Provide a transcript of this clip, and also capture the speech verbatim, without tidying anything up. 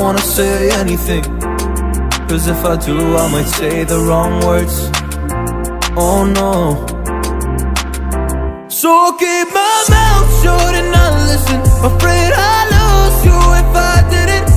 wanna say anything, cause if I do I might say the wrong words. Oh no. So I'll keep my mouth shut and not listen, afraid I'd lose you if I didn't